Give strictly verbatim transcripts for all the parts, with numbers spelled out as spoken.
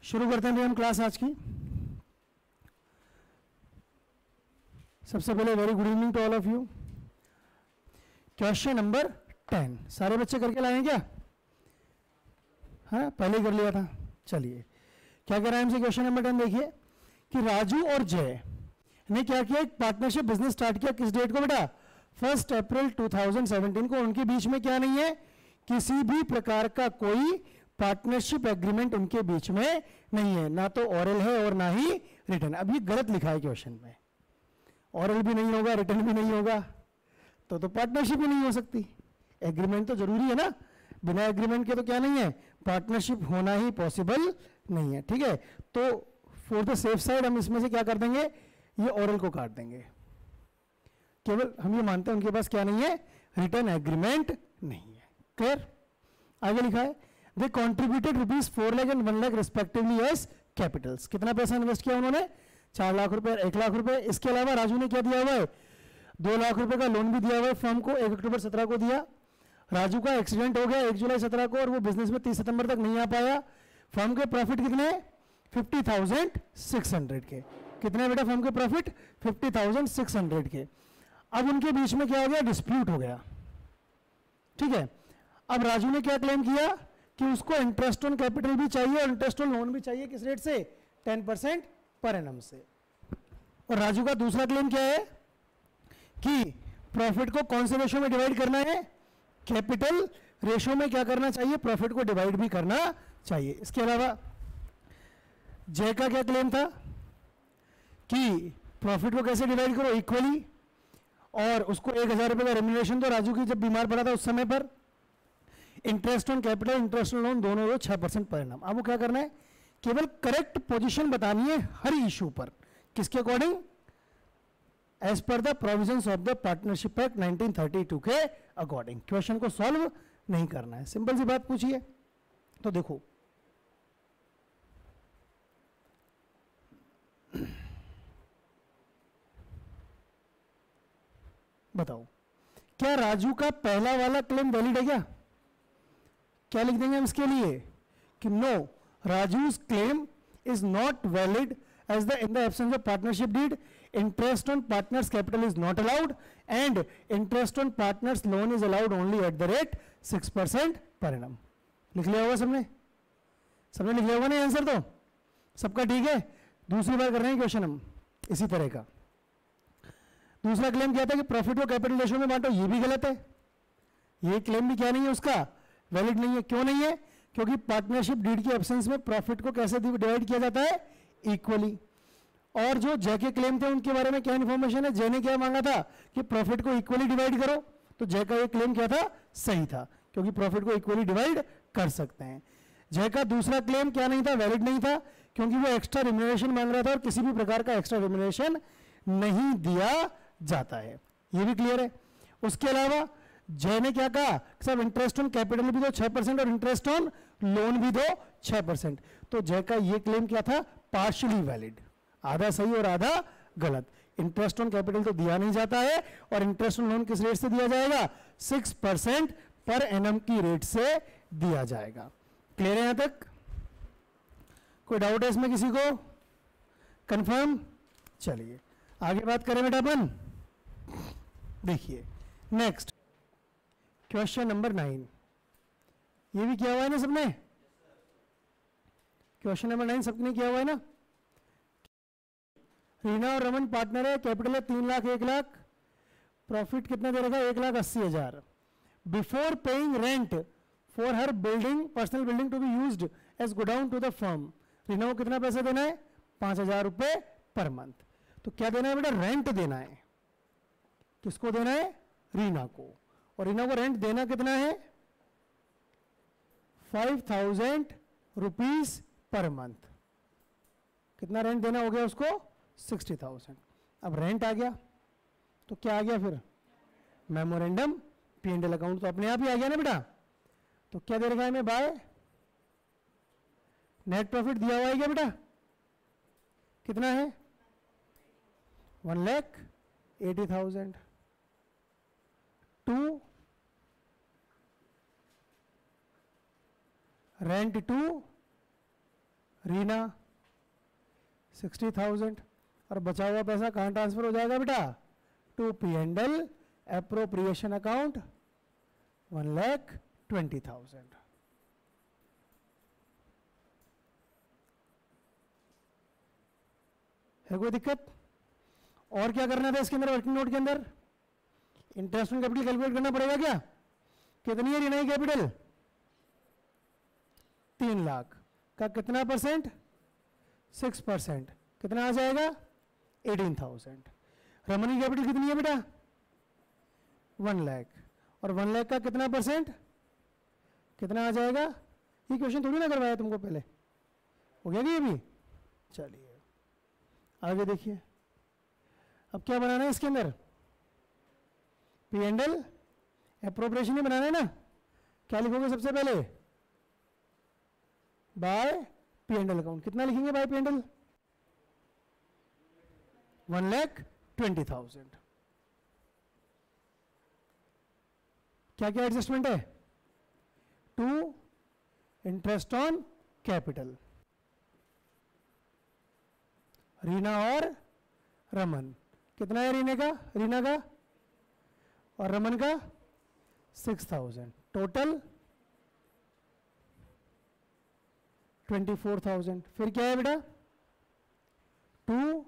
शुरू करते हैं हम क्लास आज की। सबसे पहले very good evening to all of you. Question number ten सारे बच्चे करके लाए क्या? हाँ, पहले ही कर लिया था। चलिए क्या कह रहा है हमसे क्वेश्चन नंबर टेन, देखिए कि राजू और जय ने क्या किया, एक पार्टनरशिप बिजनेस स्टार्ट किया। किस डेट को बेटा? First April two thousand seventeen को। उनके बीच में क्या नहीं है, किसी भी प्रकार का कोई पार्टनरशिप एग्रीमेंट उनके बीच में नहीं है, ना तो ऑरल है और ना ही रिटर्न। अब ये गलत लिखा है क्वेश्चन में, ऑरल भी नहीं होगा रिटर्न भी नहीं होगा तो तो पार्टनरशिप ही नहीं हो सकती। एग्रीमेंट तो जरूरी है ना, बिना एग्रीमेंट के तो क्या नहीं है, पार्टनरशिप होना ही पॉसिबल नहीं है। ठीक है, तो फॉर द सेफ साइड हम इसमें से क्या कर देंगे, ये ऑरल को काट देंगे। केवल हम ये मानते हैं उनके पास क्या नहीं है, रिटर्न एग्रीमेंट नहीं है। क्लियर? आगे लिखा है they contributed rupees four lakh and one lakh respectively as capitals. कितना पैसा इन्वेस्ट किया उन्होंने? चार लाख रुपए, एक लाख रुपए। इसके अलावा राजू ने क्या दिया हुआ है, दो लाख रुपए का लोन भी दिया हुआ है फर्म को, एक अक्टूबर सत्रह को दिया। राजू का एक्सीडेंट हो गया एक जुलाई सत्रह को और वो बिजनेस में तीस सितंबर तक नहीं आ पाया। फर्म के प्रॉफिट कितने? फिफ्टी थाउजेंड सिक्स हंड्रेड के। कितने बेटा फर्म के profit? Fifty thousand six hundred के। अब उनके बीच में क्या हो गया, डिस्प्यूट हो गया। ठीक है, अब राजू ने क्या क्लेम किया कि उसको इंटरेस्ट ऑन कैपिटल भी चाहिए और इंटरेस्ट ऑन लोन भी चाहिए। किस रेट से? टेन परसेंट पर एनम से। और राजू का दूसरा क्लेम क्या है कि प्रॉफिट को कौन से रेशो में डिवाइड करना है, कैपिटल रेशो में क्या करना चाहिए, प्रॉफिट को डिवाइड भी करना चाहिए। इसके अलावा जय का क्या क्लेम था कि प्रॉफिट को कैसे डिवाइड करो, इक्वली, और उसको एक हजार रुपए का रेम्यूनरेशन दो राजू की जब बीमार पड़ा था उस समय पर। Interest on capital, interest on loan दोनों दो छह परसेंट पर एनम। अब वो क्या करना है, केवल करेक्ट पोजीशन बतानी है हर इशू पर। किसके according? As per the provisions of the partnership act nineteen thirty two के अकॉर्डिंग। क्वेश्चन को सॉल्व नहीं करना है, सिंपल सी बात पूछिए। तो देखो बताओ क्या राजू का पहला वाला क्लेम वैलिड है क्या? क्या लिख देंगे हम इसके लिए कि no, Raju's claim is not valid as the in the absence of partnership deed, interest on partners capital is not allowed and interest on partners loan is allowed only at the rate six percent per annum। लिख लिया होगा सबने? सबने लिख लिया होगा नहीं answer? तो सबका ठीक है। दूसरी बार कर रहे हैं क्वेश्चन हम इसी तरह का। दूसरा क्लेम क्या था कि प्रॉफिट को कैपिटल रेशो में बांटो, ये भी गलत है। ये क्लेम भी क्या नहीं है उसका, वैलिड नहीं है। क्यों नहीं है? क्योंकि पार्टनरशिप डीड के एब्सेंस में प्रॉफिट को कैसे डिवाइड किया जाता है, इक्वली। और जो जय के क्लेम थे उनके बारे में क्या इंफॉर्मेशन है, जय ने क्या मांगा था कि प्रॉफिट को इक्वली डिवाइड करो, तो जय का ये क्लेम क्या था, सही था, क्योंकि प्रॉफिट को इक्वली डिवाइड कर सकते हैं। जय का दूसरा क्लेम क्या नहीं था, वैलिड नहीं था, क्योंकि वो एक्स्ट्रा रिम्यूनरेशन मांग रहा था और किसी भी प्रकार का एक्स्ट्रा रिम्यूनरेशन नहीं दिया जाता है। ये भी क्लियर है। उसके अलावा जय ने क्या कहा, सब इंटरेस्ट ऑन कैपिटल भी दो छह परसेंट और इंटरेस्ट ऑन लोन भी दो छह परसेंट। तो जय का ये क्लेम क्या था, पार्शियली वैलिड, आधा सही और आधा गलत। इंटरेस्ट ऑन कैपिटल तो दिया नहीं जाता है और इंटरेस्ट ऑन लोन किस रेट से दिया जाएगा, सिक्स परसेंट पर एनम की रेट से दिया जाएगा। क्लियर है यहां तक? कोई डाउट है इसमें किसी को? कंफर्म? चलिए आगे बात करें बेटा अपन। देखिए नेक्स्ट क्वेश्चन नंबर नाइन। ये भी किया हुआ है ना सबने? क्वेश्चन नंबर नाइन सबने किया हुआ है ना? रीना और रमन पार्टनर है, कैपिटल है तीन लाख एक लाख, प्रॉफिट कितना दे रखा है, एक लाख अस्सी हजार। Before paying rent for her building, personal building to be used as godown to the firm, Reena को कितना पैसा देना है, पांच हजार रुपए पर मंथ। तो क्या देना है बेटा, रेंट देना है। किसको देना है, रीना को। और रीना को रेंट देना कितना है, five thousand rupees per month. कितना रेंट देना हो गया उसको, सिक्सटी थाउजेंड। अब रेंट आ गया तो क्या आ गया फिर, memorandum P and L account तो अपने आप ही आ गया ना बेटा। तो क्या दे रखा है हमें, बाय नेट प्रॉफिट दिया हुआ है क्या बेटा, कितना है, one lakh eighty thousand to rent to Reena sixty thousand, और बचा हुआ पैसा कहाँ ट्रांसफर हो जाएगा बेटा? To P and L appropriation account one lakh twenty thousand. है कोई दिक्कत? और क्या करना था इसके अंदर? वर्किंग नोट के अंदर इंटरेस्ट ऑन कैपिटल कैलकुलेट करना पड़ेगा क्या? कितनी है रीना की कैपिटल? तीन लाख का कितना परसेंट? Six percent. कितना आ जाएगा? Eighteen thousand. रमन की कैपिटल कितनी है बेटा? वन लाख, और वन लाख का कितना परसेंट? कितना आ जाएगा? ये क्वेश्चन थोड़ी ना करवाया तुमको पहले, हो गया कि अभी? चलिए आगे देखिए, अब क्या बनाना है इसके अंदर? पी एंड एल एप्रोप्रिएशन ही बनाना है ना। क्या लिखोगे सबसे पहले? By P and L account. कितना लिखेंगे by P and L? One lakh twenty thousand. क्या क्या एडजस्टमेंट है? To interest on capital, Reena और रमन। कितना है रीना का? रीना का और रमन का six thousand. Total twenty four thousand. फिर क्या है बेटा? To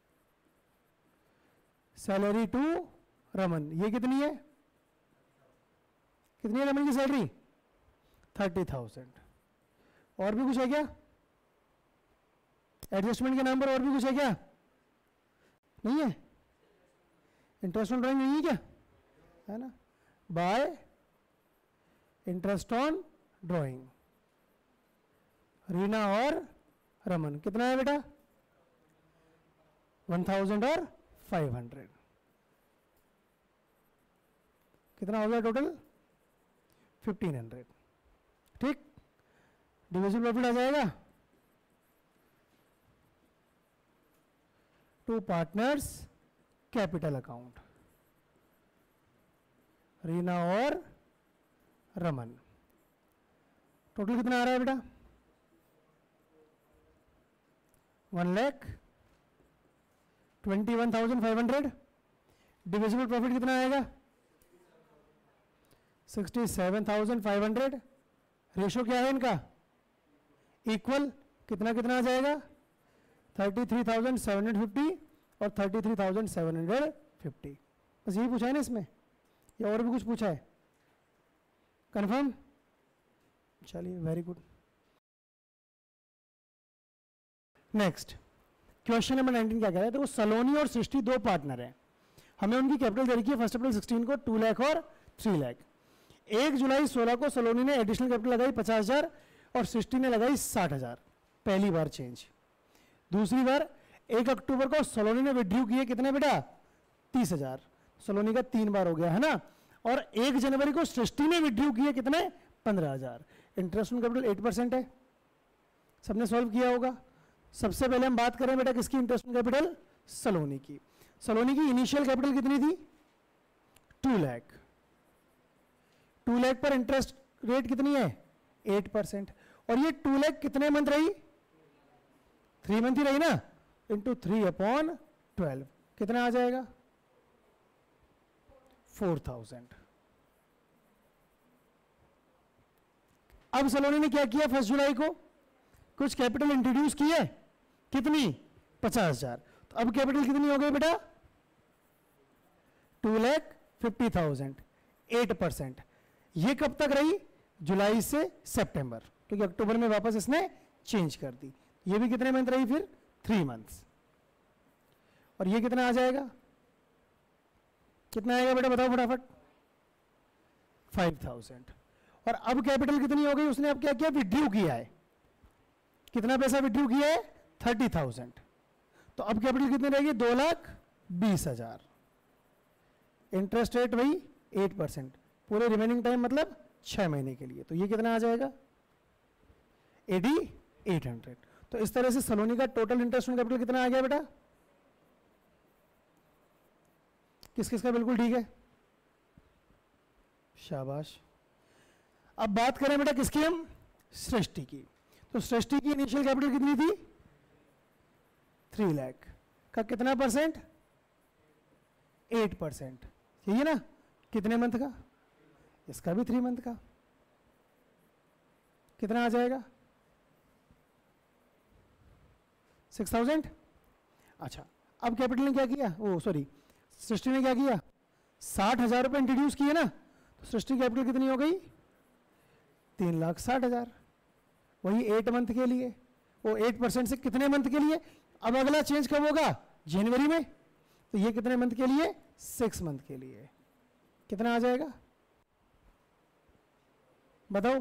salary to Raman. ये कितनी है? कितनी है रमन की सैलरी? Thirty thousand. और भी कुछ है क्या एडजस्टमेंट के नाम पर? और भी कुछ है क्या? नहीं है? इंटरेस्ट ऑन ड्राइंग नहीं है क्या? है ना। By interest on drawing, Reena और रमन। कितना है बेटा? वन थाउजेंड और फाइव हंड्रेड। कितना हो गया टोटल? Fifteen hundred. ठीक, डिविजिबल प्रॉफिट आ जाएगा to partners capital account, Reena और रमन। टोटल कितना आ रहा है बेटा? One lakh twenty one thousand five hundred. Divisible profit कितना आएगा? Sixty seven thousand five hundred. Ratio क्या है इनका? इक्वल। कितना कितना आ जाएगा? Thirty three thousand seven hundred fifty और thirty three thousand seven hundred fifty. बस यही पूछा है ना इसमें, या और भी कुछ पूछा है? कंफर्म? चलिए very good. Next question number nineteen क्या कह रहा है? देखो सलोनी और सृष्टि दो पार्टनर हैं, हमें उनकी कैपिटल दे रखी है फर्स्ट अप्रैल सिक्सटीन को टू लाख और थ्री लाख। एक जुलाई सोलह को सलोनी ने एडिशनल कैपिटल लगाई पचास हजार और सृष्टि ने लगाई साठ हजार। पहली बार चेंज। दूसरी बार एक अक्टूबर को सलोनी ने विड्रू किए कितने बेटा? तीस हजार। सलोनी का तीन बार हो गया है ना। और एक जनवरी को सृष्टि ने विड्रू किए कितने? पंद्रह हजार। Interest on capital eight percent है, सबने सॉल्व किया होगा। सबसे पहले हम बात करें बेटा किसकी? इंटरेस्ट ऑन कैपिटल सलोनी की। सलोनी की इनिशियल कैपिटल कितनी थी? टू लाख। टू लाख पर इंटरेस्ट रेट कितनी है? Eight percent. और ये टू लाख कितने मंथ रही? थ्री मंथ ही रही ना। इंटू थ्री अपॉन ट्वेल्व कितना आ जाएगा? Four thousand. अब सलोनी ने क्या किया? फर्स्ट जुलाई को कुछ कैपिटल इंट्रोड्यूस की है। कितनी? पचास हजार। तो अब कैपिटल कितनी हो गई बेटा? Two lakh fifty thousand. Eight percent. ये कब तक रही? जुलाई से सितंबर, क्योंकि अक्टूबर में वापस इसने चेंज कर दी। ये भी कितने मंथ रही? फिर थ्री मंथ्स। और ये कितना आ जाएगा? कितना आएगा बेटा बताओ फटाफट? Five thousand. और अब कैपिटल कितनी हो गई? उसने अब क्या किया? विड्रू किया है। कितना पैसा विड्रू किया है? Thirty thousand. तो अब कैपिटल कितनी रहेगी? दो लाख बीस हजार। इंटरेस्ट रेट वही एट परसेंट। पूरे रिमेनिंग टाइम मतलब छह महीने के लिए। तो ये कितना आ जाएगा? Eighty eight hundred. तो इस तरह से सलोनी का टोटल इंटरेस्ट ऑन कैपिटल कितना आ गया बेटा? किस किस का बिल्कुल ठीक है? शाबाश। अब बात करें बेटा किसकी? हम सृष्टि की। तो तो सृष्टि की इनिशियल कैपिटल कितनी थी? थ्री लाख का कितना परसेंट? एट परसेंट, यही है ना? कितने मंथ का? इसका भी थ्री मंथ का। कितना आ जाएगा? Six thousand. अच्छा, अब कैपिटल ने क्या किया? ओ सॉरी, सृष्टि ने क्या किया? साठ हजार रुपये इंट्रोड्यूस किए ना, तो सृष्टि कैपिटल कितनी हो गई? तीन लाख साठ हजार। वही एट मंथ के लिए, वो एट परसेंट से कितने मंथ के लिए? अब अगला चेंज कब होगा? जनवरी में। तो ये कितने मंथ के लिए? सिक्स मंथ के लिए। कितना आ जाएगा बताओ?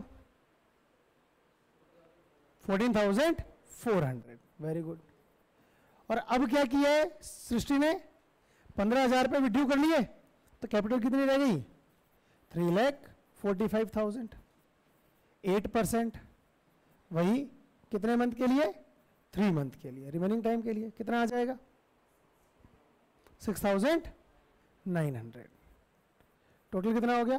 Fourteen thousand four hundred. Very good. और अब क्या किया है सृष्टि ने? पंद्रह हजार रुपये विड्रू कर लिए, तो कैपिटल कितनी रह गई? Three lakh forty five thousand. Eight percent, वही कितने मंथ के लिए? थ्री मंथ के लिए, रिमेनिंग टाइम के लिए। कितना आ जाएगा? Six thousand nine hundred. Total कितना हो गया?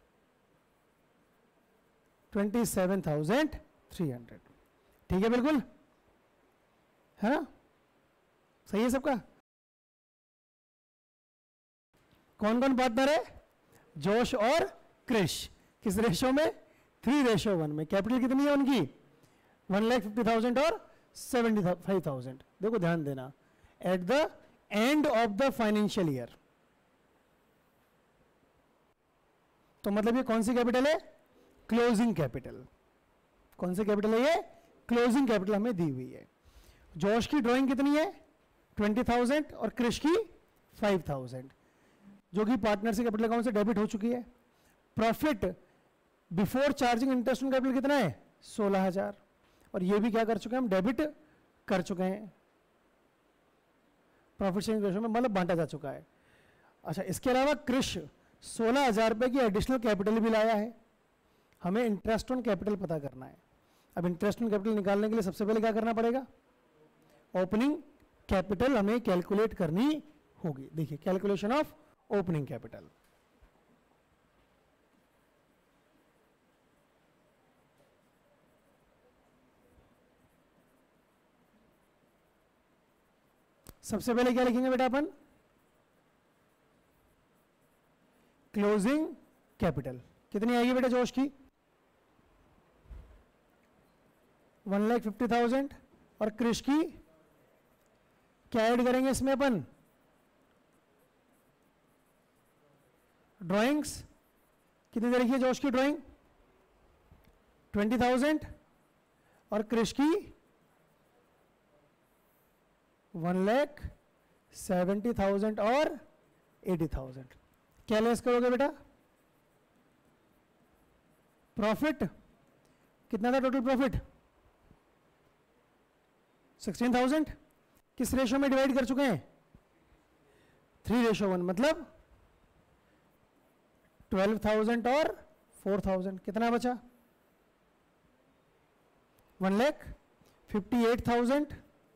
Twenty seven thousand three hundred. ठीक है, बिल्कुल है ना? सही है सबका? कौन कौन पार्टनर है? जोश और क्रिश। किस रेशो में? थ्री रेशो वन में। कैपिटल कितनी है उनकी? वन लाख फिफ्टी थाउजेंड और सेवेंटी फाइव थाउजेंड। देखो ध्यान देना, at the end of the financial year. तो मतलब ये कौन सी कैपिटल है? Closing capital. कौन सी कैपिटल है ये? क्लोजिंग कैपिटल हमें दी हुई है। जोश की ड्राइंग कितनी है? ट्वेंटी थाउजेंड और क्रिश की फाइव थाउजेंड, जो कि पार्टनर से कैपिटल अकाउंट से डेबिट हो चुकी है। Profit before charging interest on capital कितना है? सोलह हजार। और ये भी क्या कर चुके हैं हम? डेबिट कर चुके हैं। प्रॉफिट शेयरिंग रेशो में मतलब बांटा जा चुका है। अच्छा, इसके अलावा क्रिश सोलह हजार रुपये की एडिशनल कैपिटल भी लाया है। हमें इंटरेस्ट ऑन कैपिटल पता करना है। अब इंटरेस्ट ऑन कैपिटल निकालने के लिए सबसे पहले क्या करना पड़ेगा? ओपनिंग कैपिटल हमें कैलकुलेट करनी होगी। देखिए, कैलकुलेशन ऑफ ओपनिंग कैपिटल। सबसे पहले क्या लिखेंगे बेटा अपन? Closing capital. कितनी आएगी बेटा जोश की? One lakh fifty thousand. और क्रिश की क्या ऐड करेंगे इसमें अपन? ड्राइंग्स कितनी दे रखी है जोश की ड्राइंग? Twenty thousand. और क्रिश की वन लैख सेवेंटी थाउजेंड और एटी थाउजेंड। क्या लेस करोगे बेटा? प्रॉफिट कितना था टोटल प्रॉफिट? Sixteen thousand. किस रेशो में डिवाइड कर चुके हैं? थ्री रेशो वन, मतलब ट्वेल्व थाउजेंड और फोर थाउजेंड। कितना बचा? One lakh fifty eight thousand.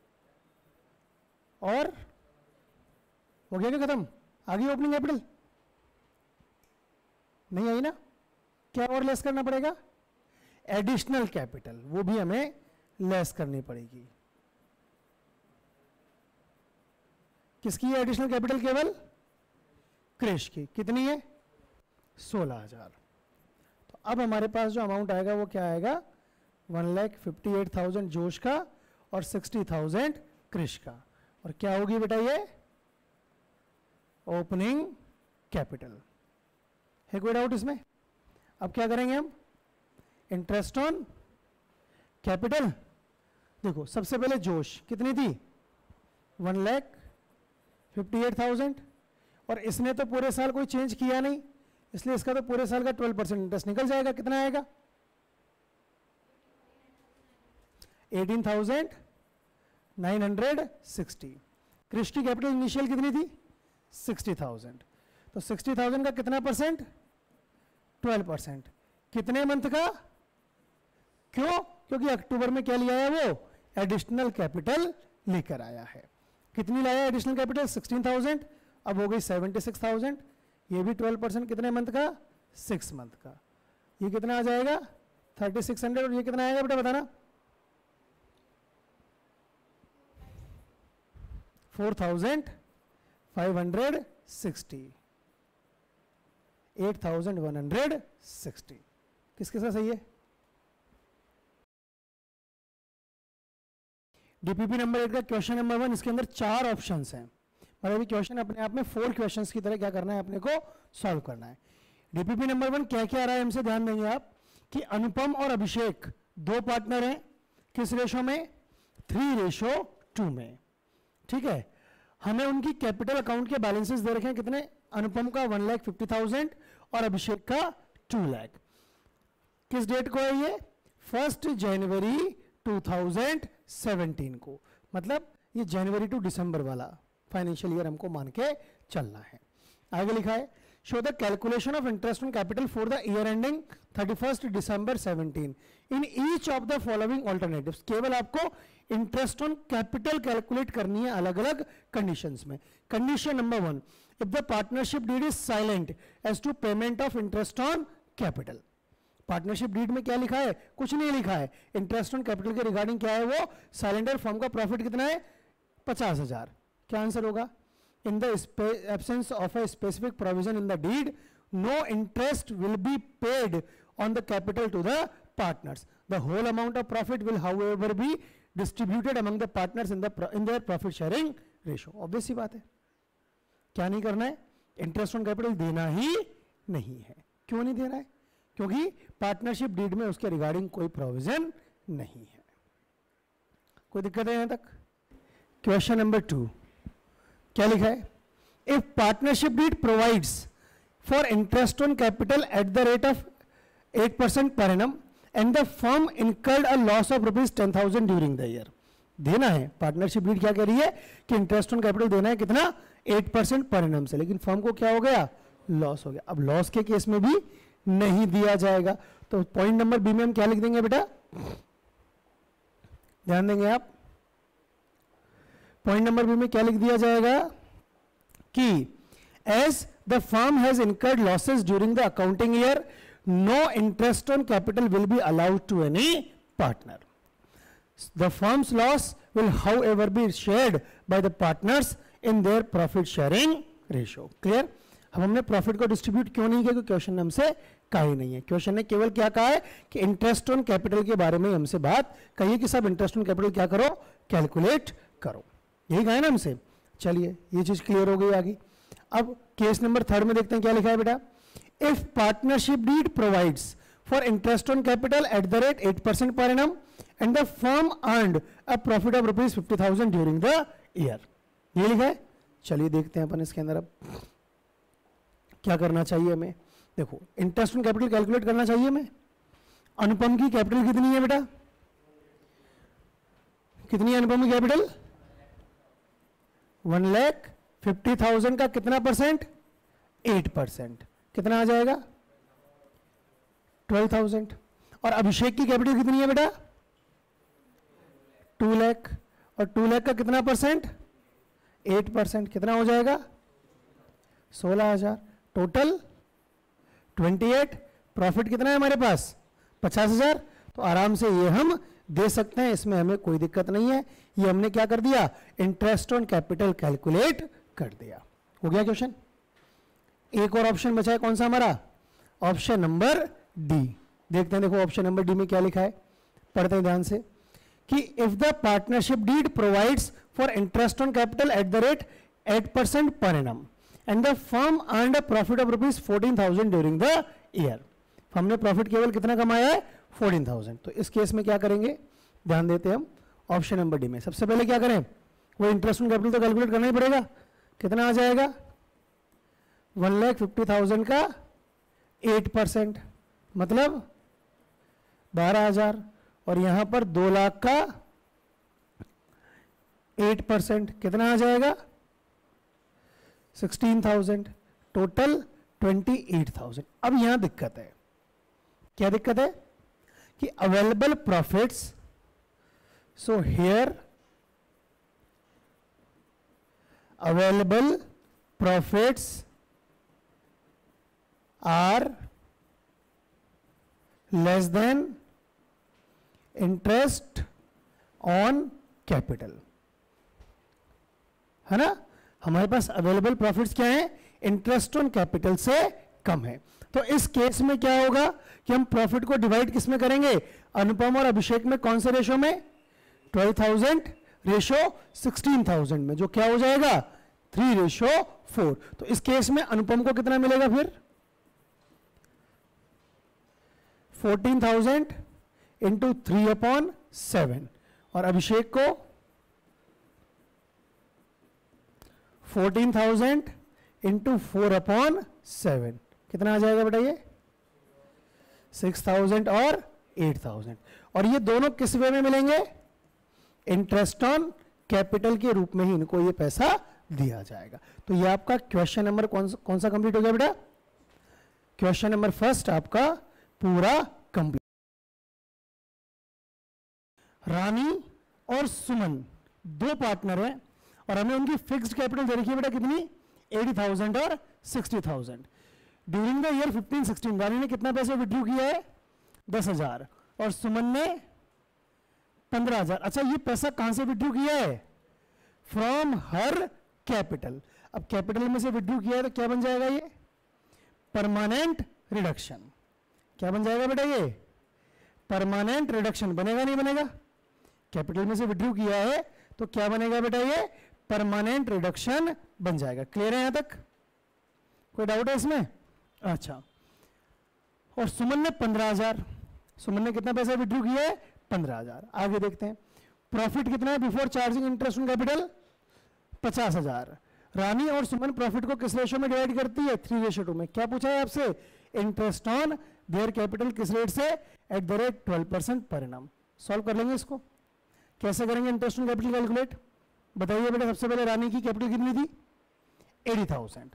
और हो गया क्या खत्म? आ गई ओपनिंग कैपिटल? नहीं आई ना? क्या और लेस करना पड़ेगा? एडिशनल कैपिटल, वो भी हमें लेस करनी पड़ेगी। किसकी है एडिशनल कैपिटल? केवल क्रिश की। कितनी है? सोलह हजार। तो अब हमारे पास जो अमाउंट आएगा वो क्या आएगा? One lakh fifty eight thousand Josh का और सिक्सटी थाउजेंड क्रिश का। और क्या होगी बेटा ये? Opening capital. है कोई डाउट इसमें? अब क्या करेंगे हम? Interest on capital. देखो सबसे पहले जोश कितनी थी? One lakh fifty eight thousand. और इसने तो पूरे साल कोई चेंज किया नहीं, इसलिए इसका तो पूरे साल का ट्वेल्व परसेंट इंटरेस्ट निकल जाएगा। कितना आएगा? Eighteen thousand nine hundred sixty. Krish की कैपिटल इनिशियल कितनी थी? Sixty thousand. तो सिक्सटी थाउजेंड का कितना परसेंट? Twelve percent. कितने मंथ का? क्यों? क्योंकि अक्टूबर में क्या लिया है वो? एडिशनल कैपिटल लेकर आया है। कितनी लाया एडिशनल कैपिटल? Sixteen thousand. अब हो गई सेवेंटी सिक्स थाउजेंड। ये भी ट्वेल्व परसेंट कितने मंथ का? सिक्स मंथ का। ये कितना आ जाएगा? Thirty six hundred. और ये कितना आएगा बेटा बताना? Four thousand five hundred sixty, eight thousand one hundred sixty. किसके साथ सही है? डीपीपी नंबर एट का क्वेश्चन नंबर वन, इसके अंदर चार ऑप्शंस हैं, मतलब ये क्वेश्चन अपने आप में फोर क्वेश्चंस की तरह क्या करना है, अपने को सॉल्व करना है। डीपीपी नंबर वन क्या क्या आ रहा है हमसे ध्यान देंगे आप कि अनुपम और अभिषेक दो पार्टनर हैं, किस रेशो में? थ्री रेशो टू में। ठीक है, हमें उनकी कैपिटल अकाउंट के बैलेंसेस दे रखे हैं, कितने? अनुपम का वन लाख फिफ्टी थाउजेंड और अभिषेक का टू लाख। किस डेट को है ये? फर्स्ट जनवरी टू थाउजेंड सेवेंटीन को, मतलब ये जनवरी टू दिसंबर वाला फाइनेंशियल ईयर हमको मान के चलना है। आगे लिखा है show the calculation of interest on capital for the year ending thirty first December seventeen in each of the following alternatives. केवल आपको इंटरेस्ट ऑन कैपिटल कैलकुलेट करनी है अलग अलग कंडीशंस में। Condition number one, if the partnership deed is silent as to payment of interest on capital. Partnership deed में क्या लिखा है? कुछ नहीं लिखा है। इंटरेस्ट ऑन कैपिटल के रिगार्डिंग क्या है? वो साइलेंट है। फर्म का प्रॉफिट कितना है? पचास हजार। क्या आंसर होगा? In the absence of a specific provision in the deed no interest will be paid on the capital to the partners. The whole amount of profit will however be distributed among the partners in the in their profit sharing ratio. Obvious सी बात है, क्या नहीं करना है? Interest on capital देना ही नहीं है। क्यों नहीं देना है? क्योंकि पार्टनरशिप डीड में उसके रिगार्डिंग कोई प्रोविजन नहीं है। कोई दिक्कत है यहां तक? क्वेश्चन नंबर टू क्या लिखा है? If partnership deed provides for interest on capital at the rate of eight percent per annum and the firm incurred a loss of rupees ten thousand during the year. देना है, partnership deed क्या कह रही है कि interest on capital देना है कितना? एट परसेंट पर एनम से, लेकिन फर्म को क्या हो गया? लॉस हो गया। अब लॉस के केस में भी नहीं दिया जाएगा, तो पॉइंट नंबर बी में हम क्या लिख देंगे बेटा? ध्यान देंगे आप, पॉइंट नंबर बी में क्या लिख दिया जाएगा कि as the firm has incurred losses during the accounting year no interest on capital will be allowed to any partner. The firm's loss will however be shared by the partners in their profit sharing ratio. Clear? अब हमने profit को distribute क्यों नहीं किया? क्योंकि question हमसे कहा ही नहीं है। क्वेश्चन ने केवल क्या कहा है कि इंटरेस्ट ऑन कैपिटल के बारे में हमसे बात कही कि सब इंटरेस्ट ऑन कैपिटल क्या करो? कैलकुलेट करो। यही कहा है ना हमसे। चलिए ये चीज क्लियर हो गई आगे। अब केस नंबर थर्ड में देखते हैं क्या लिखा है बेटा। If partnership deed provides for interest on capital at the rate eight percent per annum and the firm earned a profit of rupees fifty thousand during the year. ये लिखा है। चलिए देखते हैं अपन इसके अंदर अब क्या करना चाहिए हमें। देखो इंटरेस्ट ऑन कैपिटल कैलकुलेट करना चाहिए हमें। अनुपम की कैपिटल कितनी है बेटा? कितनी है अनुपम की capital? One lakh fifty thousand का कितना परसेंट? Eight percent. कितना आ जाएगा? Twelve thousand. और अभिषेक की कैपिटल कितनी है बेटा? टू लाख। और टू लाख का कितना परसेंट? Eight percent. कितना हो जाएगा? सोलह हजार। Total twenty eight. प्रॉफिट कितना है हमारे पास? पचास हजार। तो आराम से ये हम दे सकते हैं, इसमें हमें कोई दिक्कत नहीं है। ये हमने क्या कर दिया? इंटरेस्ट ऑन कैपिटल कैलकुलेट कर दिया। हो गया क्वेश्चन। एक और ऑप्शन बचा है, कौन सा हमारा? Option number D. देखते हैं, देखो ऑप्शन नंबर डी में क्या लिखा है, पढ़ते हैं ध्यान से कि if the partnership deed provides for interest on capital at the rate eight percent per annum and the firm earned a profit of rupees fourteen thousand during the year. हमने प्रॉफिट केवल कितना कमाया है? Fourteen thousand. तो इस case में क्या करेंगे? ध्यान देते हैं हम ऑप्शन नंबर डी में। सबसे पहले क्या करें? वो इंटरेस्ट ऑन कैपिटल तो कैलकुलेट करना ही पड़ेगा। कितना आ जाएगा? वन लाख फिफ्टी थाउजेंड का एट परसेंट मतलब बारह हजार, और यहां पर दो लाख का एट परसेंट कितना आ जाएगा? Sixteen thousand. Total twenty eight thousand. अब यहां दिक्कत है। क्या दिक्कत है? कि available profits, so here available profits are less than interest on capital. है ना, हमारे पास अवेलेबल प्रॉफिट्स क्या है, इंटरेस्ट ऑन कैपिटल से कम है। तो इस केस में क्या होगा कि हम प्रॉफिट को डिवाइड किस में करेंगे, अनुपम और अभिषेक में कौन से रेशो में, twelve thousand ratio sixteen thousand में, जो क्या हो जाएगा थ्री रेशो फोर। तो इस केस में अनुपम को कितना मिलेगा फिर, fourteen thousand into three upon seven, और अभिषेक को fourteen thousand into four upon seven, कितना आ जाएगा बेटा ये, सिक्स थाउजेंड और एट थाउजेंड। और ये दोनों किस वे में मिलेंगे, इंटरेस्ट ऑन कैपिटल के रूप में ही इनको ये पैसा दिया जाएगा। तो ये आपका क्वेश्चन नंबर कौन सा कौन सा कंप्लीट हो गया बेटा, क्वेश्चन नंबर फर्स्ट आपका पूरा कंप्लीट। रानी और सुमन दो पार्टनर हैं और हमें उनकी फिक्स्ड कैपिटल दे रखी है बेटा कितनी, एटी थाउजेंड और sixty thousand. During the year fifteen sixteen Rani ने कितना पैसे विड्रू किया है, दस हजार, और सुमन ने पंद्रह हजार। अच्छा, ये पैसा कहां से विड्रू किया है, फ्रॉम हर कैपिटल। अब कैपिटल में से विड्रू किया है तो क्या बन जाएगा ये, परमानेंट रिडक्शन। क्या बन जाएगा बेटा ये, परमानेंट रिडक्शन। बनेगा नहीं बनेगा, कैपिटल में से विड्रू किया है तो क्या बनेगा बेटा ये, परमानेंट रिडक्शन बन जाएगा। क्लियर है यहां तक, कोई डाउट है इसमें? अच्छा, और सुमन ने पंद्रह हजार, सुमन ने कितना पैसा विड्रू किया है, पंद्रह हजार। आगे देखते हैं, प्रॉफिट कितना है before charging interest on capital, पचास हजार। रानी और सुमन प्रॉफिट को किस रेशो में डिवाइड करती है, थ्री रेशो टू में। क्या पूछा है आपसे, इंटरेस्ट ऑन देयर कैपिटल किस रेट से, at the rate twelve percent per annum. Solve कर लेंगे इसको, कैसे करेंगे इंटरेस्ट ऑन कैपिटल कैलकुलेट, बताइए बेटा। सबसे पहले रानी की कैपिटल कितनी थी, एटी थाउजेंड,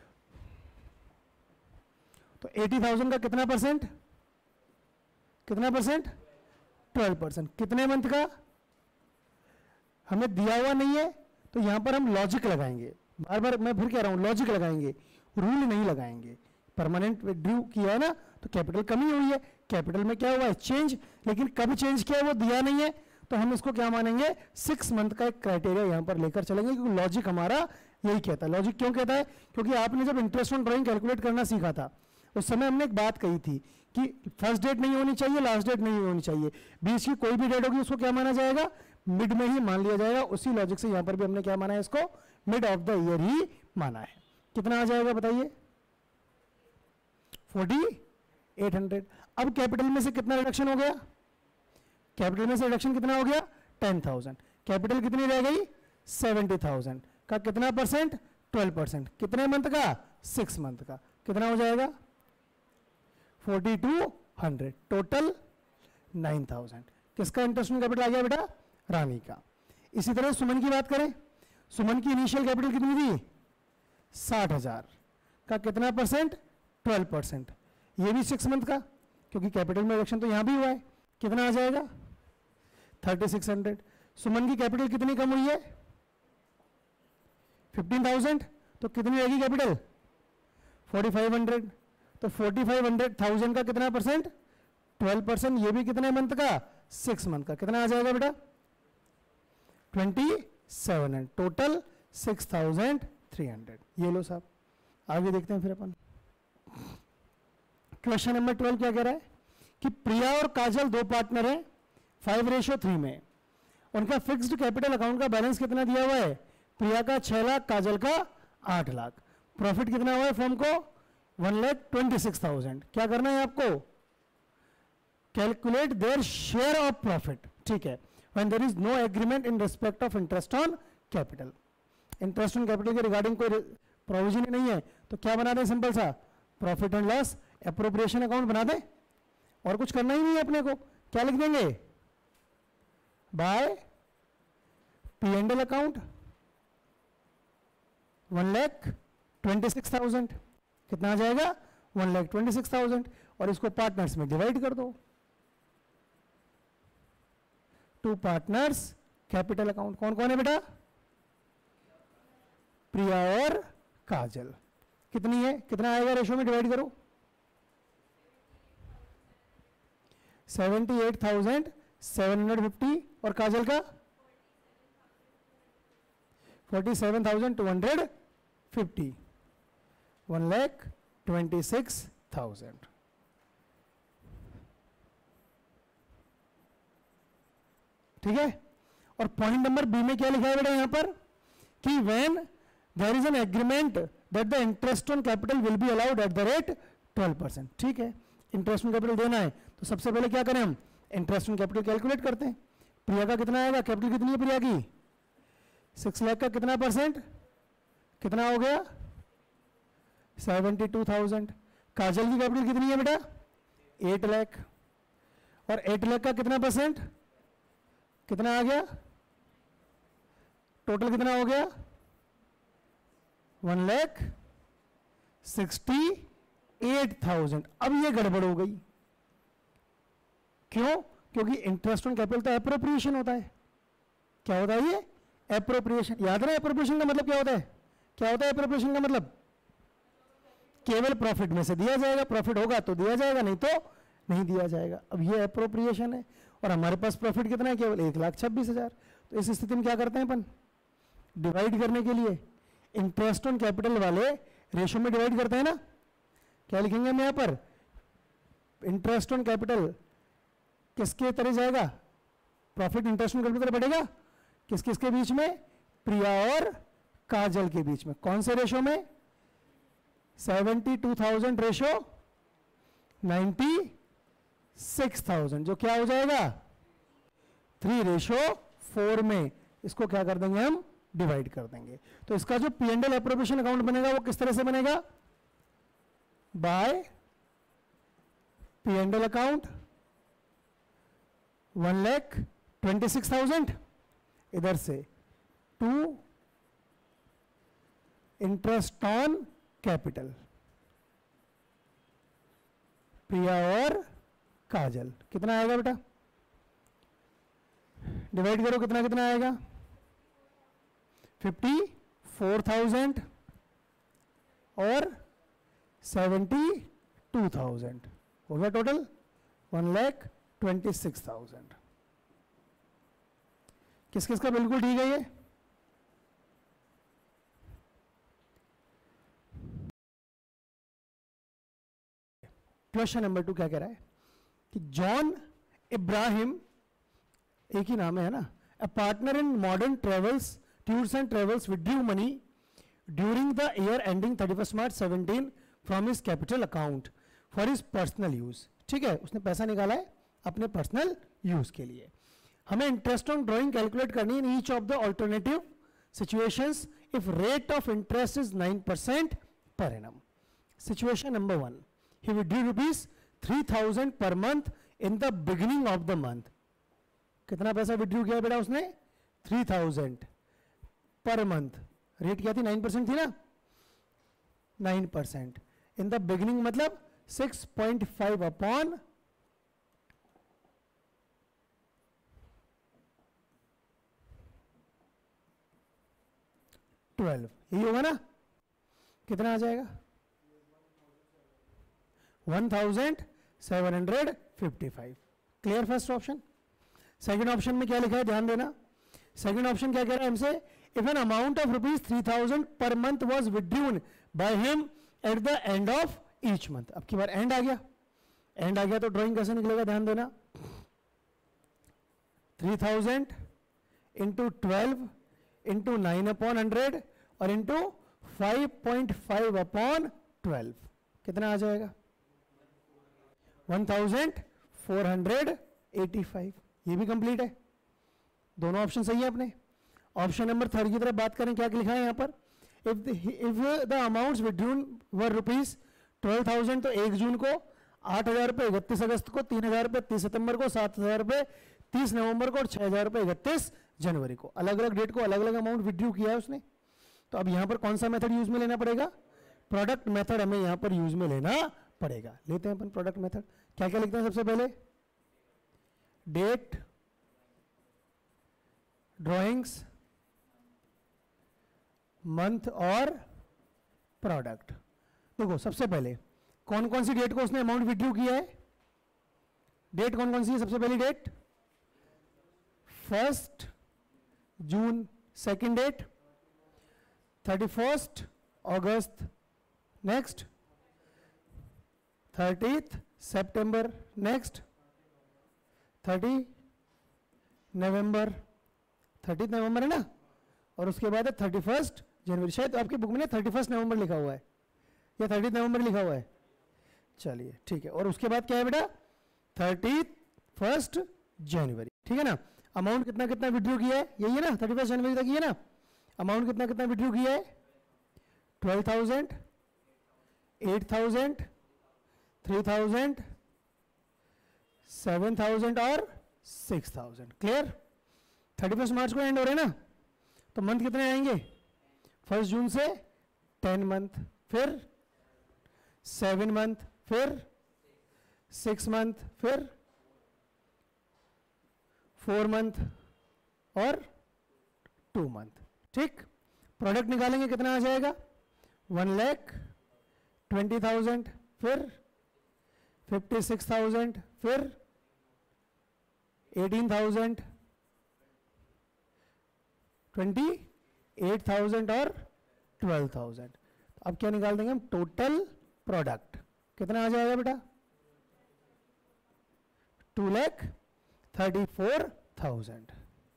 तो एटी थाउजेंड का कितना परसेंट, कितना परसेंट, ट्वेल्व परसेंट। कितने मंथ का, हमें दिया हुआ नहीं है तो यहां पर हम लॉजिक लगाएंगे। बार बार मैं फिर कह रहा हूं, लॉजिक लगाएंगे, रूल नहीं लगाएंगे। परमानेंट विड्रू किया है ना तो कैपिटल कमी हुई है, कैपिटल में क्या हुआ है, चेंज, लेकिन कब चेंज किया है वो दिया नहीं है, तो हम इसको क्या मानेंगे, सिक्स मंथ का एक क्राइटेरिया यहां पर लेकर चलेंगे, क्योंकि लॉजिक हमारा यही कहता है। लॉजिक क्यों कहता है, क्योंकि आपने जब इंटरेस्ट ऑन ड्राइंग कैलकुलेट करना सीखा था उस समय हमने एक बात कही थी कि फर्स्ट डेट नहीं होनी चाहिए, लास्ट डेट नहीं होनी चाहिए, बीच की कोई भी डेट होगी उसको क्या माना जाएगा, मिड में ही मान लिया जाएगा। उसी लॉजिक से यहां पर भी हमने क्या माना है, इसको मिड ऑफ द ईयर ही माना है। कितना आ जाएगा बताइए, फोर्टी एट हंड्रेड। अब कैपिटल में से कितना रिडक्शन हो गया, कैपिटल में से रिडक्शन कितना हो गया, टेन थाउजेंड। कैपिटल कितनी रह गई, सेवेंटी थाउजेंड का कितना परसेंट, ट्वेल्व परसेंट। कितने मंथ का, सिक्स मंथ का। कितना हो जाएगा, forty two hundred. Total nine thousand. किसका इंटरेस्ट ऑन कैपिटल आ गया बेटा, रानी का। इसी तरह सुमन की बात करें, सुमन की इनिशियल कैपिटल कितनी थी, साठ हजार का कितना परसेंट, ट्वेल्व परसेंट। ये भी सिक्स मंथ का, क्योंकि कैपिटल में रिडक्शन तो यहां भी हुआ है। कितना आ जाएगा, थर्टी सिक्स हंड्रेड। सुमन की कैपिटल कितनी कम हुई है, फिफ्टीन थाउजेंड, तो कितनी रहेगी कैपिटल, फोर्टी फाइव हंड्रेड। तो फोर्टी फाइव हंड्रेड थाउजेंड का कितना परसेंट, ट्वेल्व परसेंट। ये भी कितने मंथ का, सिक्स मंथ का। कितना आ जाएगा बेटा, twenty seven hundred. Total six thousand three hundred. ये लो साहब, आगे देखते हैं फिर अपन। क्वेश्चन नंबर ट्वेल्व क्या कह रहा है कि प्रिया और काजल दो पार्टनर हैं, फाइव रेशो थ्री में। उनका फिक्स्ड कैपिटल अकाउंट का बैलेंस कितना दिया हुआ है, प्रिया का छह लाख, काजल का आठ लाख। प्रॉफिट कितना हुआ है फर्म को, one lakh twenty six thousand. क्या करना है आपको, calculate their share of profit. ठीक है, when there is no agreement in respect of interest on capital. Interest on capital के रिगार्डिंग कोई प्रोविजन नहीं है तो क्या बना दें, सिंपल सा profit and loss appropriation account बना दें, और कुछ करना ही नहीं है अपने को। क्या लिख देंगे, by P and L account one lakh twenty six thousand. कितना आ जाएगा, one lakh twenty six thousand. और इसको पार्टनर्स में डिवाइड कर दो, टू पार्टनर्स कैपिटल अकाउंट। कौन कौन है बेटा, प्रिया और काजल। कितनी है, कितना आएगा रेशो में डिवाइड करो, seventy eight thousand seven hundred fifty. और काजल का forty seven thousand two hundred fifty, one lakh twenty six thousand. ठीक है, और पॉइंट नंबर बी में क्या लिखा है बेटा यहां पर कि when there is an agreement that the interest on capital will be allowed at the rate twelve percent. ठीक है, इंटरेस्ट ऑन कैपिटल देना है तो सबसे पहले क्या करें हम, इंटरेस्ट ऑन कैपिटल कैलकुलेट करते हैं। प्रिया का कितना आएगा, कैपिटल कितनी है प्रिया की, सिक्स लाख का कितना परसेंट, कितना हो गया, सेवेंटी टू थाउजेंड। काजल की कैपिटल कितनी है बेटा, एट लाख, और एट लाख का कितना परसेंट, कितना आ गया, टोटल कितना हो गया, one lakh sixty eight thousand. अब ये गड़बड़ हो गई, क्यों, क्योंकि इंटरेस्ट ऑन कैपिटल तो एप्रोप्रिएशन होता है। क्या होता है ये, एप्रोप्रिएशन। याद रहे एप्रोप्रिएशन का मतलब क्या होता है, क्या होता है एप्रोप्रिएशन का मतलब, केवल प्रॉफिट में से दिया जाएगा, प्रॉफिट होगा तो दिया जाएगा, नहीं तो नहीं दिया जाएगा। अब ये एप्रोप्रिएशन है और हमारे पास प्रॉफिट कितना है, केवल एक लाख छब्बीस हजार। तो इस स्थिति में क्या करते हैं अपन, डिवाइड करने के लिए इंटरेस्ट ऑन कैपिटल वाले रेशो में डिवाइड करते हैं ना। क्या लिखेंगे हम यहां पर, इंटरेस्ट ऑन कैपिटल किसके तरह जाएगा, प्रॉफिट इंटरेस्ट ऑन कैपिटल तरह बढ़ेगा, किस किसके बीच में, प्रिया और काजल के बीच में। कौन से रेशो में, seventy two thousand ratio ninety six thousand, जो क्या हो जाएगा, थ्री रेशो फोर में। इसको क्या कर देंगे हम, डिवाइड कर देंगे। तो इसका जो P and L appropriation account बनेगा वो किस तरह से बनेगा, by P and L account one lakh twenty six thousand, इधर से to interest on capital, Priya और काजल। कितना आएगा बेटा, डिवाइड करो, कितना कितना आएगा, फिफ्टी फोर थाउजेंड और सेवेंटी टू थाउजेंड, हो गया total one lakh twenty six thousand. किस किस का बिल्कुल ठीक है ये, क्वेश्चन नंबर टू क्या कह रहा है कि जॉन इब्राहिम, एक ही नाम है ना, a partner in Modern Travels tours and travels withdrew money during the year ending thirty first March seventeen from his capital account for his personal use. ठीक है, उसने पैसा निकाला है अपने पर्सनल यूज के लिए। हमें इंटरेस्ट ऑन ड्रॉइंग कैलकुलेट करनी in each of the alternative situations if rate of interest is nine percent per annum. Situation number one, he withdrew rupees three thousand per month in the beginning of the month। कितना पैसा withdrew किया बेटा उसने, three thousand per month. Rate क्या थी, nine percent थी ना, nine percent in the beginning मतलब six point five upon twelve, यही होगा ना। कितना आ जाएगा, one thousand seven hundred fifty five. Clear first option. Second option में क्या लिखा है, ध्यान देना। सेकंड ऑप्शन क्या कह रहा है हमसे, if an amount of rupees three thousand per month was withdrawn by him at the end of each month. अब की बार एंड आ गया, एंड आ गया तो ड्राइंग कैसे निकलेगा, ध्यान देना। Three thousand into twelve into nine upon hundred और into five point five upon twelve, कितना आ जाएगा, one thousand four hundred eighty five. ये भी कंप्लीट है, दोनों ऑप्शन सही है अपने। ऑप्शन नंबर थर्ड की तरफ बात करें, क्या लिखा है यहाँ पर, if if the amounts withdrawn were rupees twelve thousand, तो एक जून को, आठ हजार रुपये इकतीस अगस्त को, तीन हजार रुपये तीस सितंबर को, सात हजार रुपये तीस नवंबर को और छह हजार रुपये इकतीस जनवरी को। अलग अलग डेट को अलग अलग अमाउंट विड्रू किया है उसने। तो अब यहाँ पर कौन सा मेथड यूज में लेना पड़ेगा, प्रोडक्ट मेथड हमें यहाँ पर यूज में लेना पड़ेगा। लेते हैं अपन प्रोडक्ट मेथड। क्या क्या लिखते हैं सबसे पहले, डेट, ड्राइंग्स, मंथ और प्रोडक्ट। देखो सबसे पहले कौन कौन सी डेट को उसने अमाउंट विड्रू किया है, डेट कौन कौन सी है, सबसे पहली date first June, second date thirty first अगस्त, नेक्स्ट थर्टीथ सितंबर, नेक्स्ट थर्टी नवंबर, थर्टी नवंबर है ना, और उसके बाद है थर्टी फर्स्ट जनवरी। शायद आपकी बुक में ना थर्टी फर्स्ट नवंबर लिखा हुआ है या थर्टी नवंबर लिखा हुआ है, चलिए ठीक है। और उसके बाद क्या है बेटा, थर्टी फर्स्ट जनवरी, ठीक है ना। अमाउंट कितना कितना विड्रॉ किया है, यही है ना, थर्टी फर्स्ट जनवरी तक ही है ना। अमाउंट कितना कितना विड्रॉ किया है, twelve thousand, eight thousand, three thousand, seven thousand और six thousand. Clear. Thirty first March को एंड हो रहे हैं ना, तो मंथ कितने आएंगे, फर्स्ट जून से टेन मंथ, फिर सेवन मंथ, फिर सिक्स मंथ, फिर फोर मंथ और टू मंथ। ठीक। प्रोडक्ट निकालेंगे कितना आ जाएगा, वन लैख ट्वेंटी थाउजेंड, फिर फिफ्टी सिक्स थाउजेंड, फिर eighteen thousand, twenty eight thousand और ट्वेल्व थाउजेंड। अब क्या निकाल देंगे हम, टोटल प्रोडक्ट कितना आ जाएगा बेटा, two lakh thirty four thousand.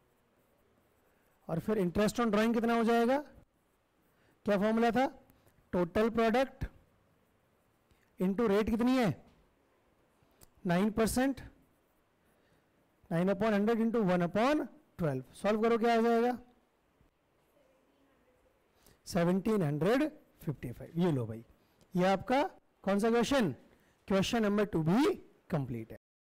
और फिर इंटरेस्ट ऑन ड्राइंग कितना हो जाएगा, क्या फॉर्मूला था, टोटल प्रोडक्ट इंटू रेट कितनी है, nine percent, nine upon hundred into one upon twelve. Solve करो क्या आ जाएगा, सेवनटीन हंड्रेड फिफ्टी फाइव। ये लो भाई, ये आपका कौन सा क्वेश्चन, क्वेश्चन नंबर टू भी कंप्लीट है।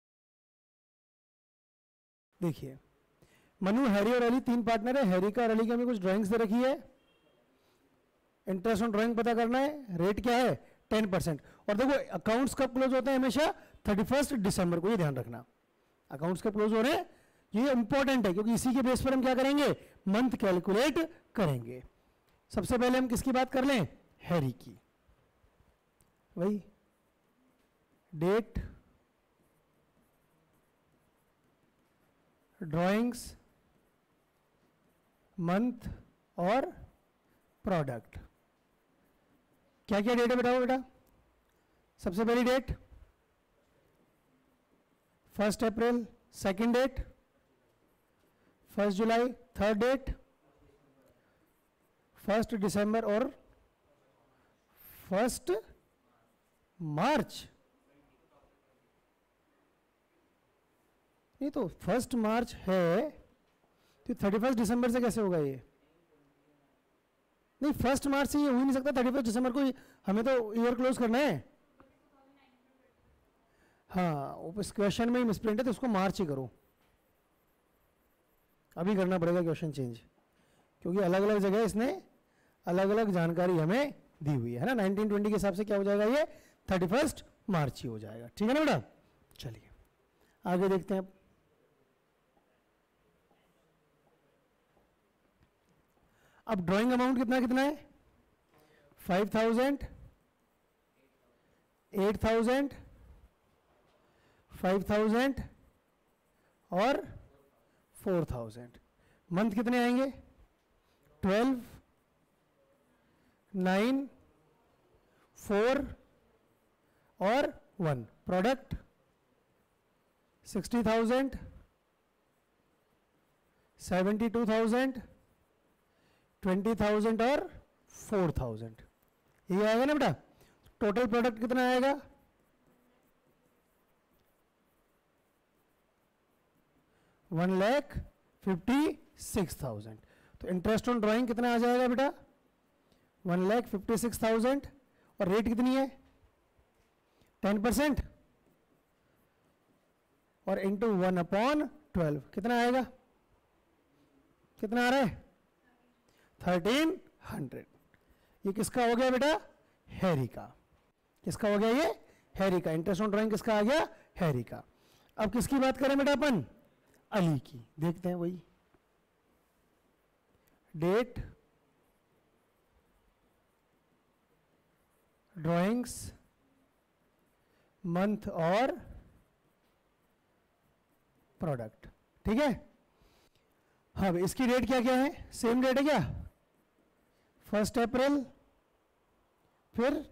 देखिए मनु, हैरी और अली तीन पार्टनर है। हैरी का और अली की हमें कुछ ड्राइंग्स दे रखी है, इंटरेस्ट ऑन ड्राइंग पता करना है, रेट क्या है टेन परसेंट। और देखो अकाउंट्स कब क्लोज होते हैं, हमेशा थर्टी फर्स्ट दिसंबर को, ये ध्यान रखना। अकाउंट्स कब क्लोज हो रहे हैं, ये इंपॉर्टेंट है, क्योंकि इसी के बेस पर हम क्या करेंगे, मंथ कैलकुलेट करेंगे। सबसे पहले हम किसकी बात कर लें, हैरी की। वही डेट, ड्राइंग्स, मंथ और प्रोडक्ट। क्या क्या डेट है बताओ बेटा। सबसे पहली date first April, second date first July, third date first दिसंबर और फर्स्ट मार्च। ये तो फर्स्ट मार्च है, तो थर्टी फर्स्ट दिसंबर से कैसे होगा ये, नहीं फर्स्ट मार्च से ये हो ही नहीं सकता, थर्टी फर्स्ट दिसंबर को हमें तो ईयर क्लोज करना है। हाँ इस क्वेश्चन में ही मिसप्रिंट है, तो उसको मार्च ही करो, अभी करना पड़ेगा क्वेश्चन चेंज, क्योंकि अलग अलग जगह इसने अलग अलग जानकारी हमें दी हुई है ना। नाइनटीन ट्वेंटी के हिसाब से क्या हो जाएगा, ये थर्टी फर्स्ट मार्च ही हो जाएगा। ठीक है ना बेटा, चलिए आगे देखते हैं। अब ड्राइंग अमाउंट कितना कितना है, five thousand, eight thousand, five thousand और फोर थाउजेंड। मंथ कितने आएंगे, ट्वेल्व, नाइन, फोर और one. Product sixty thousand, seventy two thousand, twenty thousand और फोर थाउजेंड। ये आएगा ना बेटा। टोटल प्रोडक्ट कितना आएगा, one lakh fifty six thousand. तो इंटरेस्ट ऑन ड्राइंग कितना आ जाएगा बेटा, one lakh fifty six thousand. और रेट कितनी है, टेन परसेंट और इंटू वन अपॉन ट्वेल्व कितना आएगा, कितना आ रहा है, थर्टीन हंड्रेड। ये किसका हो गया बेटा, हैरी का। किसका हो गया ये, हैरी का। इंटरेस्ट ऑन ड्राइंग किसका आ गया, हैरी का। अब किसकी बात करें बेटा अपन, अली की। देखते हैं वही डेट, ड्राइंग्स, मंथ और प्रोडक्ट। ठीक है। हाँ इसकी डेट क्या क्या है, सेम डेट है क्या, फर्स्ट अप्रैल, फिर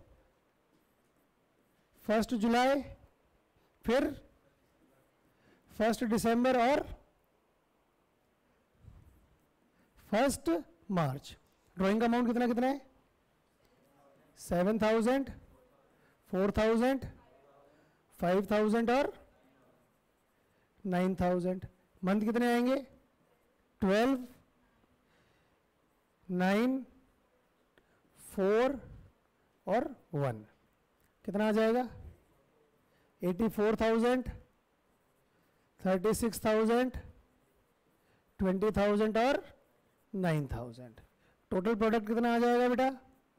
फर्स्ट जुलाई, फिर फर्स्ट दिसंबर और फर्स्ट मार्च। ड्राइंग का अमाउंट कितना कितना है? Seven thousand, four thousand, five thousand और नाइन थाउजेंड। मंथ कितने आएंगे? ट्वेल्व, नाइन, फोर और वन। कितना आ जाएगा? Eighty four thousand, thirty six thousand, twenty thousand और नाइन थाउजेंड। टोटल प्रोडक्ट कितना आ जाएगा बेटा?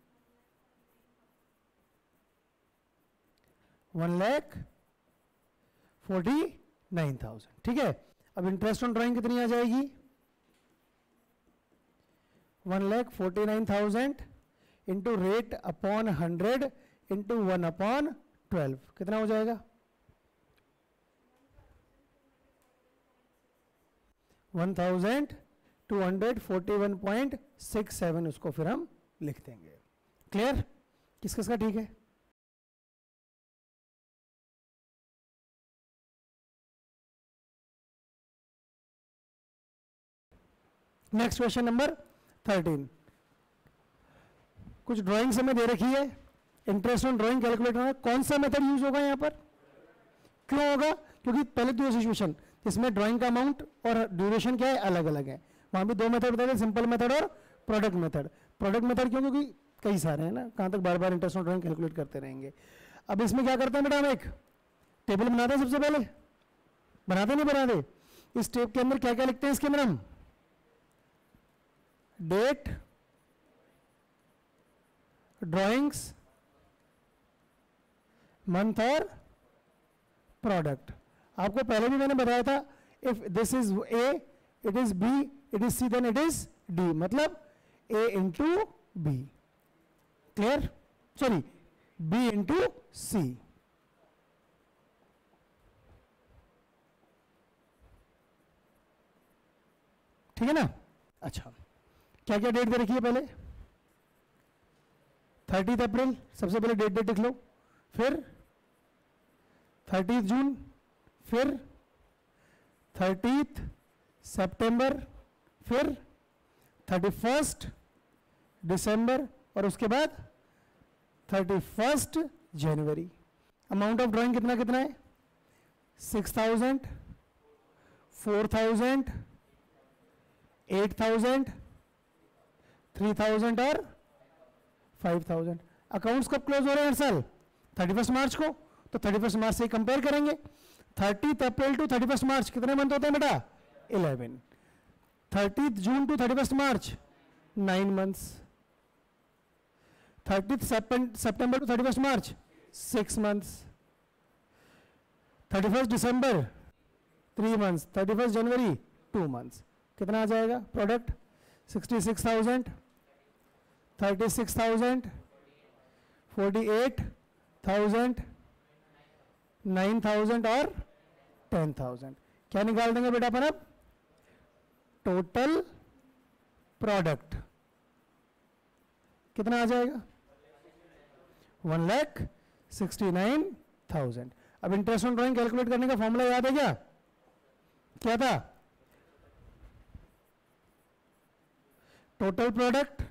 One lakh forty nine thousand. ठीक है, अब इंटरेस्ट ऑन ड्राइंग कितनी आ जाएगी? One lakh forty nine thousand into rate upon hundred into one upon twelve. कितना हो जाएगा? One thousand two hundred forty one point six seven, उसको फिर हम लिख देंगे। क्लियर? किस किस का ठीक है? Next question number thirteen. कुछ ड्राइंग हमें दे रखी है, इंटरेस्ट ऑन ड्राइंग कैलकुलेट होना। कौन सा मेथड यूज होगा यहाँ पर? क्यों होगा? क्योंकि पहले दो सिचुएशन, इसमें ड्राइंग का अमाउंट और ड्यूरेशन क्या है? अलग अलग है। वहां भी दो मेथड बताए थे, सिंपल मेथड और प्रोडक्ट मेथड। प्रोडक्ट मेथड क्यों? क्योंकि कई सारे हैं ना, कहाँ तक बार बार इंटरेस्ट ऑन ड्राइंग कैलकुलेट करते रहेंगे। अब इसमें क्या करते हैं बेटा, हम एक टेबल बनाते हैं। सबसे पहले बनाते नहीं बनाते? इस टेब के अंदर क्या क्या लिखते हैं? इसके अंदर हम डेट, ड्राइंग्स, मंथ और प्रोडक्ट। आपको पहले भी मैंने बताया था, if this is A, it is B, it is C, then it is D. मतलब A into B. Clear? Sorry, B into C. ठीक है ना? अच्छा, क्या क्या डेट दे रखी है? पहले थर्टीथ अप्रैल, सबसे पहले डेट डेट लिख लो। फिर थर्टीथ जून, फिर थर्टीथ सितंबर, फिर थर्टी फर्स्ट दिसंबर और उसके बाद थर्टी फर्स्ट जनवरी। अमाउंट ऑफ ड्राइंग कितना कितना है? Six thousand, four thousand, eight thousand, three thousand और फाइव थाउजेंड। अकाउंट्स कब क्लोज हो रहे हैं हर साल? थर्टी फर्स्ट मार्च को। तो थर्टी फर्स्ट मार्च से कंपेयर करेंगे। Thirtieth April to thirty first March कितने मंथ होते हैं बेटा? Eleven. Thirtieth June to thirty first March nine months. Thirtieth सितंबर to thirty first March six months. Thirty first दिसंबर थ्री मंथ्स। थर्टी फर्स्ट जनवरी two months. कितना आ जाएगा product? Sixty six thousand, thirty six thousand, forty eight thousand, nine thousand और ten thousand. क्या निकाल देंगे बेटा अपन अब? टोटल प्रोडक्ट कितना आ जाएगा? One lakh sixty nine thousand. अब इंटरेस्ट ऑन ड्राइंग कैलकुलेट करने का फॉर्मूला याद है क्या? क्या था? Total product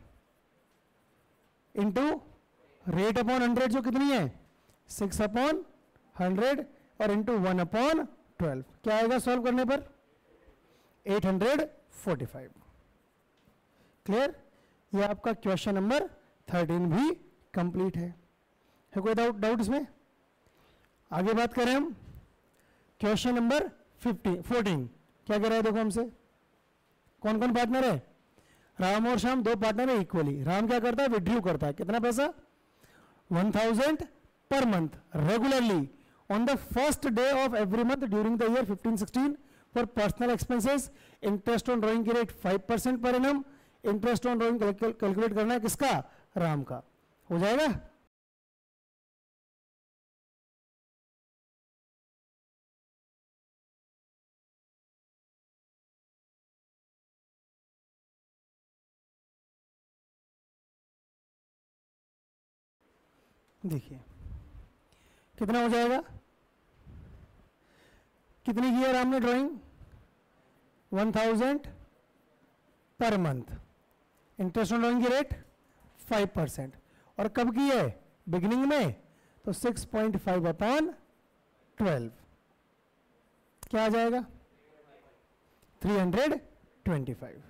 into rate upon hundred, जो कितनी है? सिक्स अपॉन हंड्रेड, और इंटू वन अपॉन ट्वेल्व। क्या आएगा सॉल्व करने पर? Eight hundred forty five. Clear? ये आपका क्वेश्चन नंबर थर्टीन भी कंप्लीट है। है कोई डाउट डाउट इसमें? आगे बात करें हम क्वेश्चन नंबर फिफ्टीन फोर्टीन। क्या कह रहा है देखो हमसे? कौन कौन पार्टनर है? राम और श्याम दो पार्टनर है इक्वली। राम क्या करता है? विड्रू करता है। कितना पैसा? One thousand per month regularly on the first day of every month during the year fifteen sixteen for personal expenses. interest on drawing की rate five percent per annum. interest on drawing calculate करना है किसका? राम का। हो जाएगा? देखिए कितना हो जाएगा, कितनी की है राम ने drawing, one thousand per month, interest on drawing की रेट फाइव परसेंट, और कब की है, बिगिनिंग में, तो six point five upon twelve क्या आ जाएगा, थ्री हंड्रेड ट्वेंटी फाइव।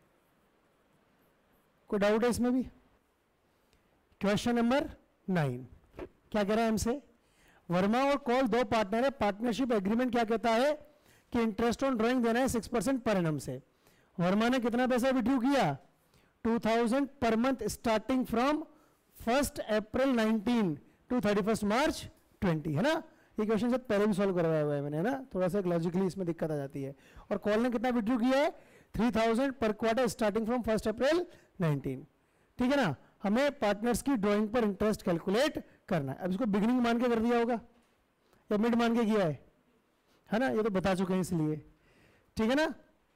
कोई डाउट है इसमें भी? क्वेश्चन नंबर नाइन क्या कह रहा है हमसे, वर्मा और कॉल दो पार्टनर है, पार्टनरशिप एग्रीमेंट क्या कहता है कि इंटरेस्ट ऑन ड्राइंग देना है सिक्स परसेंट पर एनम से। वर्मा ने कितना पैसा विड्रू किया, two thousand per month starting from first April nineteen to thirty first March twenty, है ना। ये क्वेश्चन से पहले भी सॉल्व करवाया हुआ है मैंने, है ना, थोड़ा सा लॉजिकली इसमें दिक्कत आ जाती है। और कॉल ने कितना विड्रू किया है, three thousand per quarter starting from first April nineteen, ठीक है ना। हमें पार्टनर्स की ड्राइंग पर इंटरेस्ट कैलकुलेट करना है। अब इसको बिगिनिंग मान के कर दिया होगा या मिड मान के किया है, है ना, ये तो बता चुके हैं इसलिए, ठीक है ना।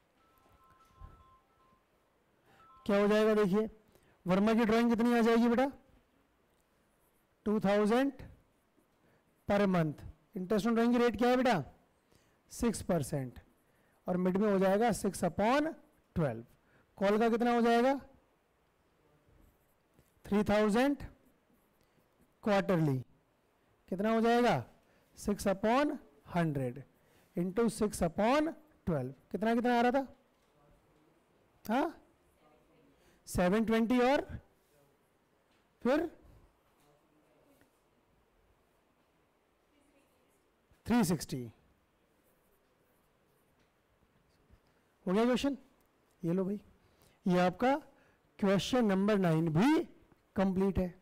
क्या हो जाएगा देखिए, वर्मा की ड्राइंग कितनी आ जाएगी बेटा, two thousand per month, interest on drawing की रेट क्या है बेटा, सिक्स परसेंट, और मिड में हो जाएगा सिक्स अपॉन ट्वेल्व। कॉल का कितना हो जाएगा, थ्री थाउजेंड क्वार्टरली, कितना हो जाएगा, six upon hundred into six upon twelve, कितना कितना आ रहा था, हाँ सेवन ट्वेंटी, और फिर थ्री सिक्सटी। हो गया क्वेश्चन, ये लो भाई, ये आपका क्वेश्चन नंबर नाइन भी कंप्लीट है।